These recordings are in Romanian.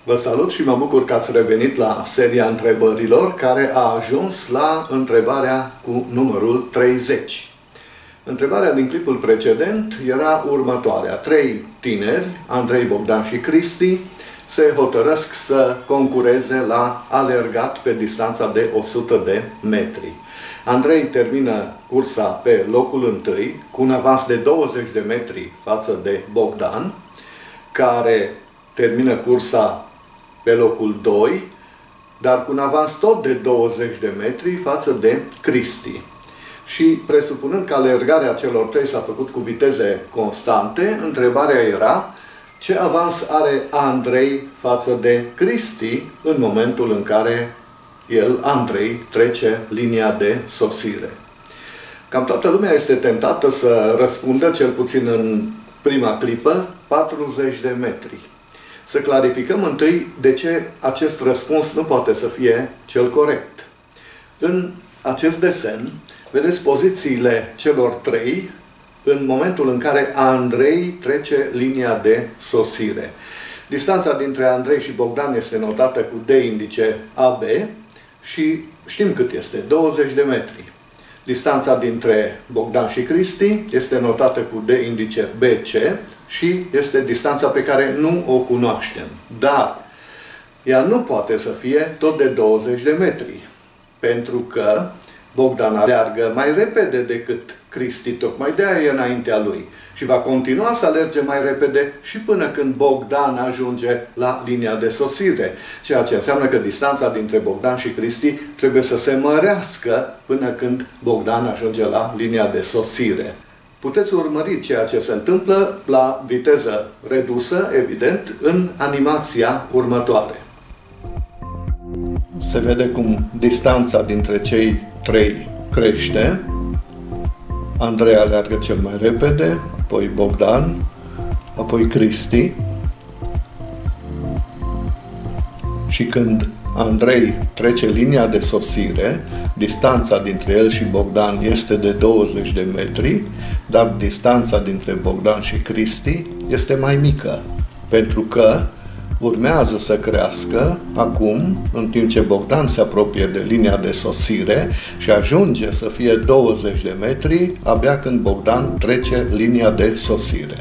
Vă salut și mă bucur că ați revenit la seria întrebărilor care a ajuns la întrebarea cu numărul 30. Întrebarea din clipul precedent era următoarea. 3 tineri, Andrei, Bogdan și Cristi, se hotărăsc să concureze la alergat pe distanța de 100 de metri. Andrei termină cursa pe locul 1 cu un avans de 20 de metri față de Bogdan, care termină cursa pe locul 2, dar cu un avans tot de 20 de metri față de Cristi. Și presupunând că alergarea celor 3 s-a făcut cu viteze constante, întrebarea era ce avans are Andrei față de Cristi în momentul în care el, Andrei, trece linia de sosire. Cam toată lumea este tentată să răspundă, cel puțin în prima clipă, 40 de metri. Să clarificăm întâi de ce acest răspuns nu poate să fie cel corect. În acest desen, vedeți pozițiile celor 3 în momentul în care Andrei trece linia de sosire. Distanța dintre Andrei și Bogdan este notată cu D indice AB și știm cât este, 20 de metri. Distanța dintre Bogdan și Cristi este notată cu D indice BC și este distanța pe care nu o cunoaștem. Dar ea nu poate să fie tot de 20 de metri, pentru că Bogdan aleargă mai repede decât Cristi, tocmai de-aia e înaintea lui. Și va continua să alerge mai repede și până când Bogdan ajunge la linia de sosire. Ceea ce înseamnă că distanța dintre Bogdan și Cristi trebuie să se mărească până când Bogdan ajunge la linia de sosire. Puteți urmări ceea ce se întâmplă la viteză redusă, evident, în animația următoare. Se vede cum distanța dintre cei 3 crește. Andrei aleargă cel mai repede, apoi Bogdan, apoi Cristi. Și când Andrei trece linia de sosire, distanța dintre el și Bogdan este de 20 de metri, dar distanța dintre Bogdan și Cristi este mai mică, pentru că urmează să crească acum, în timp ce Bogdan se apropie de linia de sosire și ajunge să fie 20 de metri, abia când Bogdan trece linia de sosire.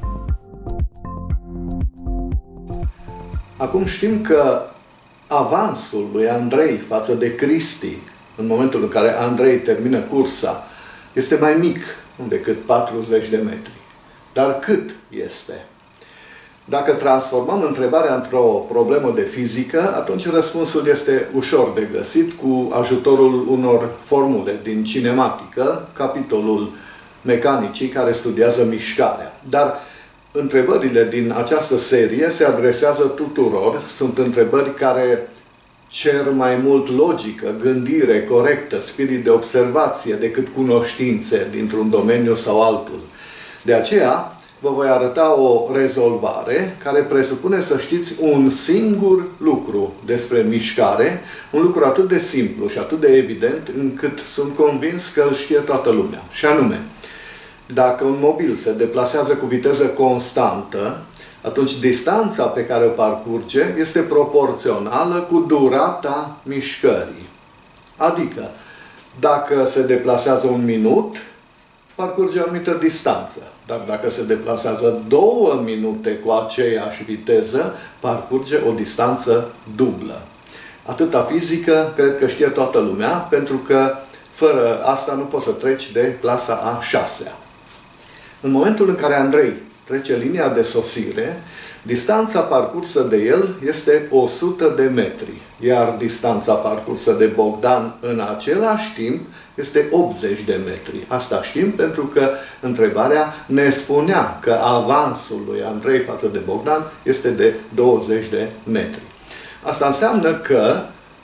Acum știm că avansul lui Andrei față de Cristi, în momentul în care Andrei termină cursa, este mai mic decât 40 de metri. Dar cât este? Dacă transformăm întrebarea într-o problemă de fizică, atunci răspunsul este ușor de găsit cu ajutorul unor formule din cinematică, capitolul mecanicii care studiază mișcarea. Dar întrebările din această serie se adresează tuturor, sunt întrebări care cer mai mult logică, gândire corectă, spirit de observație decât cunoștințe dintr-un domeniu sau altul. De aceea, vă voi arăta o rezolvare care presupune să știți un singur lucru despre mișcare, un lucru atât de simplu și atât de evident încât sunt convins că îl știe toată lumea. Și anume, dacă un mobil se deplasează cu viteză constantă, atunci distanța pe care o parcurge este proporțională cu durata mișcării. Adică, dacă se deplasează 1 minut, parcurge o anumită distanță. Dar dacă se deplasează 2 minute cu aceeași viteză, parcurge o distanță dublă. Atâta fizică, cred că știe toată lumea, pentru că fără asta nu poți să treci de clasa a 6-a. În momentul în care Andrei trece linia de sosire, distanța parcursă de el este 100 de metri, iar distanța parcursă de Bogdan în același timp este 80 de metri. Asta știm pentru că întrebarea ne spunea că avansul lui Andrei față de Bogdan este de 20 de metri. Asta înseamnă că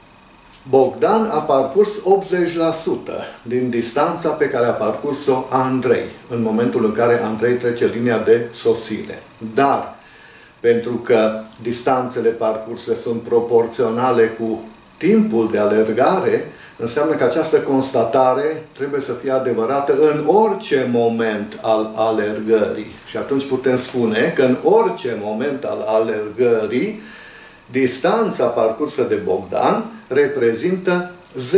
Bogdan a parcurs 80% din distanța pe care a parcurs-o Andrei, în momentul în care Andrei trece linia de sosire. Dar, pentru că distanțele parcurse sunt proporționale cu timpul de alergare, înseamnă că această constatare trebuie să fie adevărată în orice moment al alergării. Și atunci putem spune că în orice moment al alergării Distanța parcursă de Bogdan reprezintă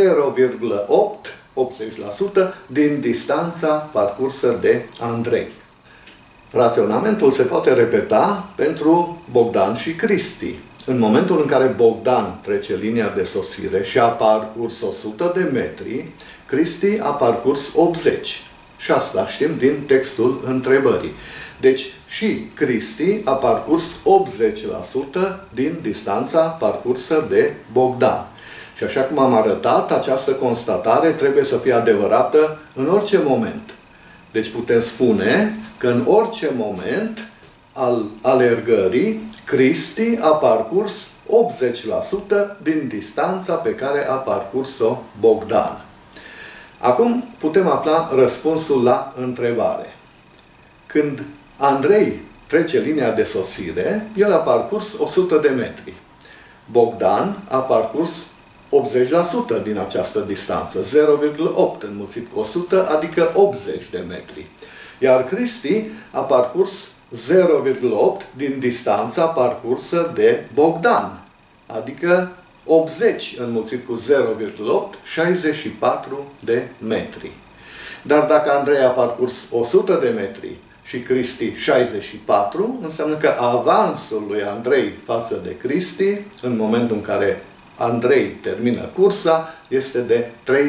0,80% din distanța parcursă de Andrei. Raționamentul se poate repeta pentru Bogdan și Cristi. În momentul în care Bogdan trece linia de sosire și a parcurs 100 de metri, Cristi a parcurs 80. Și asta știm din textul întrebării. Deci și Cristi a parcurs 80% din distanța parcursă de Bogdan. Și așa cum am arătat, această constatare trebuie să fie adevărată în orice moment. Deci putem spune că în orice moment al alergării, Cristi a parcurs 80% din distanța pe care a parcurs-o Bogdan. Acum putem afla răspunsul la întrebare. Când Andrei trece linia de sosire, el a parcurs 100 de metri. Bogdan a parcurs 80% din această distanță, 0,8 înmulțit cu 100, adică 80 de metri. Iar Cristi a parcurs 0,8 din distanța parcursă de Bogdan, adică 80 înmulțit cu 0,8, 64 de metri. Dar dacă Andrei a parcurs 100 de metri și Cristi 64, înseamnă că avansul lui Andrei față de Cristi, în momentul în care Andrei termină cursa, este de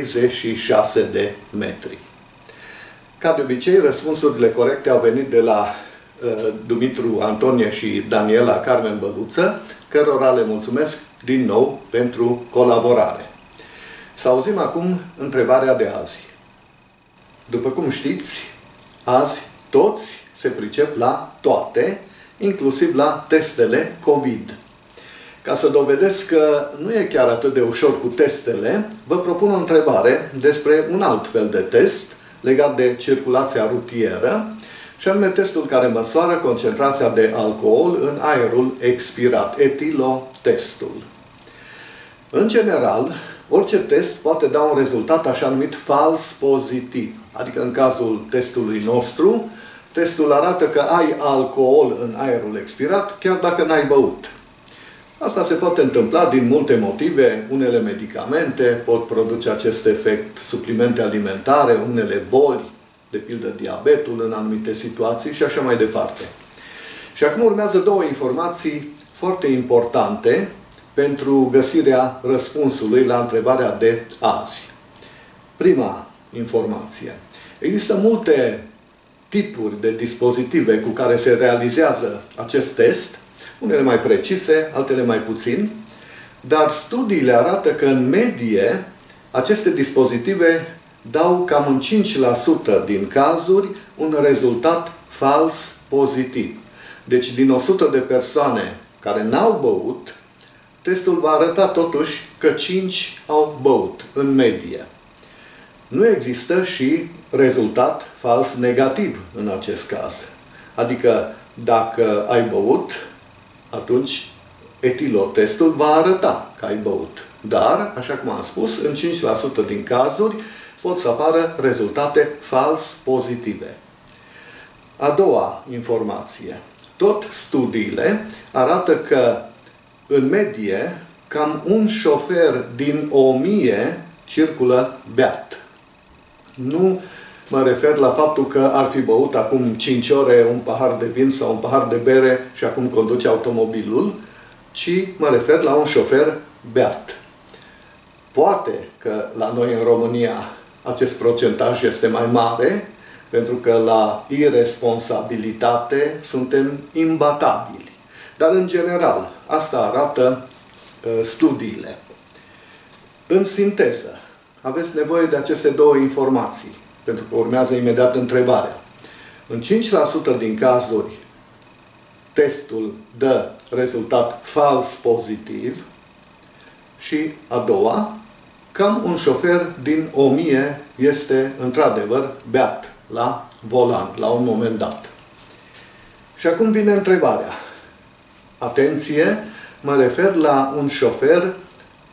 36 de metri. Ca de obicei, răspunsurile corecte au venit de la Dumitru Antonie și Daniela Carmen Băluță, cărora le mulțumesc din nou pentru colaborare. Să auzim acum întrebarea de azi. După cum știți, azi toți se pricep la toate, inclusiv la testele COVID. Ca să dovedesc că nu e chiar atât de ușor cu testele, vă propun o întrebare despre un alt fel de test legat de circulația rutieră, și anume testul care măsoară concentrația de alcool în aerul expirat, etilotestul. În general, orice test poate da un rezultat așa numit fals pozitiv. Adică în cazul testului nostru, testul arată că ai alcool în aerul expirat, chiar dacă n-ai băut. Asta se poate întâmpla din multe motive. Unele medicamente pot produce acest efect, suplimente alimentare, unele boli, de pildă diabetul în anumite situații și așa mai departe. Și acum urmează două informații foarte importante pentru găsirea răspunsului la întrebarea de azi. Prima informație. Există multe tipuri de dispozitive cu care se realizează acest test, unele mai precise, altele mai puțin, dar studiile arată că în medie aceste dispozitive dau cam în 5% din cazuri un rezultat fals pozitiv. Deci din 100 de persoane care n-au băut, testul va arăta totuși că 5 au băut în medie. Nu există și rezultat fals negativ în acest caz. Adică dacă ai băut, atunci etilotestul va arăta că ai băut. Dar, așa cum am spus, în 5% din cazuri pot să apară rezultate fals pozitive. A doua informație. Tot studiile arată că, în medie, cam un șofer din 1000 circulă beat. Nu mă refer la faptul că ar fi băut acum 5 ore un pahar de vin sau un pahar de bere și acum conduce automobilul, ci mă refer la un șofer beat. Poate că la noi în România acest procentaj este mai mare, pentru că la irresponsabilitate suntem imbatabili. Dar în general, asta arată studiile. În sinteză, aveți nevoie de aceste două informații, pentru că urmează imediat întrebarea. În 5% din cazuri, testul dă rezultat fals pozitiv și a doua, cam un șofer din 1000 este într-adevăr beat la volan, la un moment dat. Și acum vine întrebarea. Atenție, mă refer la un șofer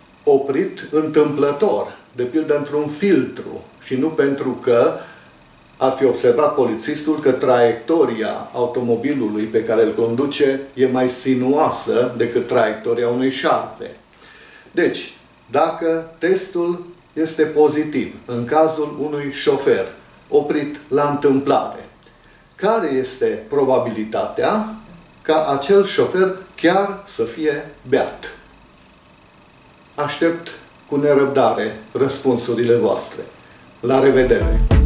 oprit întâmplător, de pildă într-un filtru, și nu pentru că ar fi observat polițistul că traiectoria automobilului pe care îl conduce e mai sinuoasă decât traiectoria unui șarpe. Deci, dacă testul este pozitiv în cazul unui șofer oprit la întâmplare, care este probabilitatea ca acel șofer chiar să fie beat? Aștept cu nerăbdare răspunsurile voastre. La revedere!